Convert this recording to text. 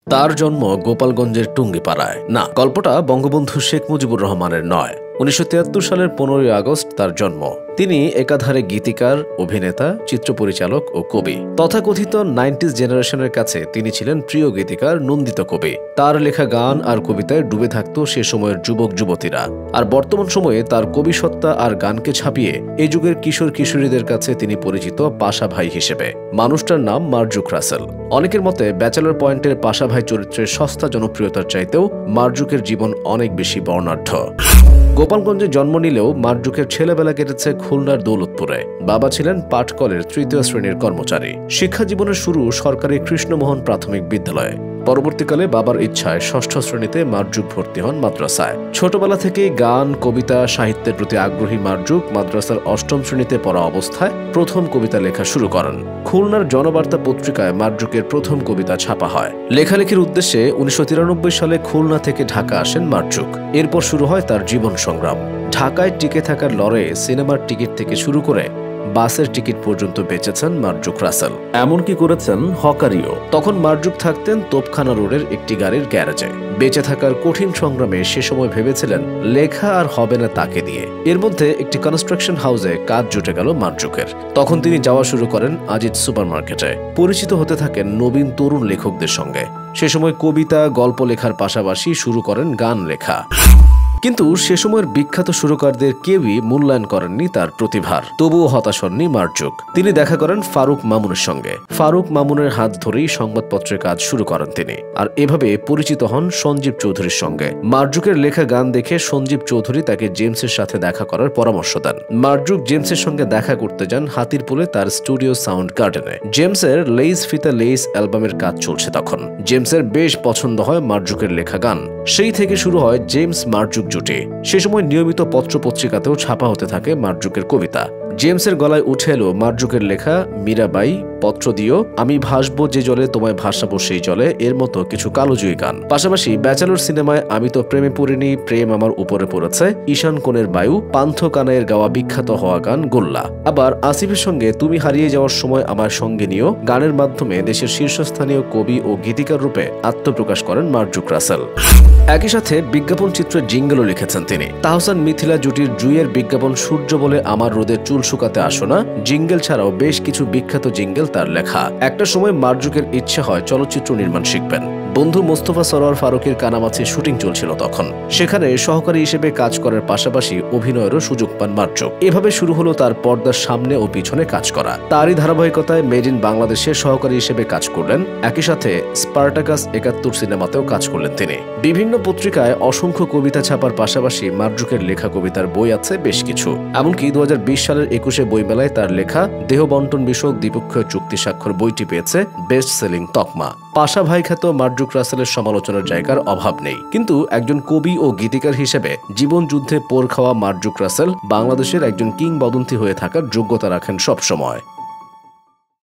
তার জন্ম গোপালগঞ্জের টুঙ্গিপাড়ায়। না, গল্পটা বঙ্গবন্ধু শেখ মুজিবুর রহমানের নয়। ১৯৭৩ সালের ১৫ই আগস্ট তার জন্ম। তিনি একাধারে গীতিকার, অভিনেতা, চিত্র পরিচালক ও কবি। তথাকথিত 90s জেনারেশনের কাছে তিনি ছিলেন প্রিয় গীতিকার, নন্দিত কবি। তার লেখা গান আর কবিতায় ডুবে থাকত সে সময়ের যুবক যুবতীরা। আর বর্তমান সময়ে তার কবিসত্তা আর গানকে ছাপিয়ে এই যুগের কিশোর কিশোরীদের কাছে তিনি পরিচিত পাশা ভাই হিসেবে। মানুষটার নাম মারজুক রাসেল। অনেকের মতে ব্যাচেলর পয়েন্টের পাশা ভাই চরিত্রের সস্তা জনপ্রিয়তার চাইতেও মারজুকের জীবন অনেক বেশি বর্ণাঢ্য। গোপালগঞ্জে জন্ম নিলেও মারজুকের ছেলেবেলা কেটেছে খুলনার দৌলতপুরে। বাবা ছিলেন পাটকলের ৩য় শ্রেণীর কর্মচারী। শিক্ষা জীবনের শুরু সরকারি কৃষ্ণমোহন প্রাথমিক বিদ্যালয়ে। পরবর্তীকালে বাবার ইচ্ছায় ৬ষ্ঠ শ্রেণীতে মারজুক ভর্তি হন মাদ্রাসায়। ছোটবেলা থেকেই গান, কবিতা, সাহিত্যের প্রতি আগ্রহী মারজুক মাদ্রাসার ৮ম শ্রেণীতে পড়া অবস্থায় প্রথম কবিতা লেখা শুরু করেন। খুলনার জনবার্তা পত্রিকায় মারজুকের প্রথম কবিতা ছাপা হয়। লেখালেখির উদ্দেশ্যে ১৯৯৩ সালে খুলনা থেকে ঢাকা আসেন মারজুক। এরপর শুরু হয় তার জীবন সংগ্রাম। ঢাকায় টিকে থাকার লড়াইয়ে সিনেমার টিকিট থেকে শুরু করে বাসের টিকিট পর্যন্ত বেচেছেন মারজুক রাসেল। এমনকি করেছেন হকারিও। তখন মারজুক থাকতেন তোপখানা রোডের একটি গাড়ির গ্যারেজে। বেঁচে থাকার কঠিন সংগ্রামে সে সময় ভেবেছিলেন লেখা আর হবে না তাকে দিয়ে। এর মধ্যে একটি কনস্ট্রাকশন হাউসে কাজ জুটে গেল মারজুকের। তখন তিনি যাওয়া শুরু করেন আজিজ সুপারমার্কেটে। পরিচিত হতে থাকেন নবীন তরুণ লেখকদের সঙ্গে। সে সময় কবিতা, গল্প লেখার পাশাপাশি শুরু করেন গান লেখা। কিন্তু সে সময়ের বিখ্যাত সুরকারদের কেউই মূল্যায়ন করেননি তার প্রতিভার। তবুও হতাশ হননি মারজুক। তিনি দেখা করেন ফারুক মামুনের সঙ্গে। ফারুক মামুনের হাত ধরেই সংবাদপত্রে কাজ শুরু করেন তিনি। আর এভাবে পরিচিত হন সঞ্জীব চৌধুরীর সঙ্গে। মারজুকের লেখা গান দেখে সঞ্জীব চৌধুরী তাকে জেমসের সাথে দেখা করার পরামর্শ দেন। মারজুক জেমসের সঙ্গে দেখা করতে যান হাতিরপুলে তার স্টুডিও সাউন্ড গার্ডেনে। জেমসের লেইস ফিতা লেইস অ্যালবামের কাজ চলছে তখন। জেমসের বেশ পছন্দ হয় মারজুকের লেখা গান। সেই থেকে শুরু হয় জেমস মারজুক জুটি। সে সময় নিয়মিত পত্রপত্রিকাতেও ছাপা হতে থাকে মারজুকের কবিতা। জেমসের গলায় উঠে এলো মারজুকের লেখা মীরাবাই, পত্র দিও, আমি ভাসবো যে জলে, তোমায় ভাসাবো সেই জলে, এর মতো কিছু কালোজয়ী গান। পাশাপাশি ব্যাচেলর সিনেমায় আমি তো প্রেমে পড়িনি, প্রেম আমার উপরে পড়েছে, ঈশান কোণের বায়ু, পান্থ কানাইয়ের গাওয়া বিখ্যাত হওয়া গান গোল্লা। আবার আসিফের সঙ্গে তুমি হারিয়ে যাওয়ার সময় আমার সঙ্গে নিও গানের মাধ্যমে দেশের শীর্ষস্থানীয় কবি ও গীতিকার রূপে আত্মপ্রকাশ করেন মারজুক রাসেল। একই সাথে বিজ্ঞাপন চিত্রের জিঙ্গেলও লিখেছেন তিনি। তাহসান মিথিলা জুটির জুইয়ের বিজ্ঞাপন সূর্য বলে আমার রোদে চুল শুকাতে আসো না জিঙ্গেল ছাড়াও বেশ কিছু বিখ্যাত জিঙ্গেল তার লেখা। একটা সময় মারজুকের ইচ্ছে হয় চলচ্চিত্র নির্মাণ শিখবেন। বন্ধু মোস্তফা সরোয়ার ফারুকের কানামাছির শুটিং চলছিল তখন। সেখানে সহকারী হিসেবে কাজ করার পাশাপাশি অভিনয়েরও সুযোগ পান মারজুক। এভাবে শুরু হলো তার পর্দার সামনে ও পিছনে কাজ করা। তারই ধারাবাহিকতায় মেড ইন বাংলাদেশে সহকারী হিসেবে কাজ করলেন। একই সাথে স্পার্টাকাস ৭১ সিনেমাতেও কাজ করলেন তিনি। বিভিন্ন পত্রিকায় অসংখ্য কবিতা ছাপার পাশাপাশি মারজুকের লেখা কবিতার বই আছে বেশ কিছু। এমনকি ২০২০ সালের ২১শে বইমেলায় তার লেখা দেহ বন্টন বিষয়ক দ্বিপক্ষীয় চুক্তি স্বাক্ষর বইটি পেয়েছে বেস্ট সেলিং তকমা। পাশা ভাই খ্যাত মারজুক রাসেলের সমালোচনার জায়গার অভাব নেই। কিন্তু একজন কবি ও গীতিকার হিসেবে জীবন যুদ্ধে পোর খাওয়া মারজুক রাসেল বাংলাদেশের একজন কিংবদন্তি হয়ে থাকার যোগ্যতা রাখেন সবসময়।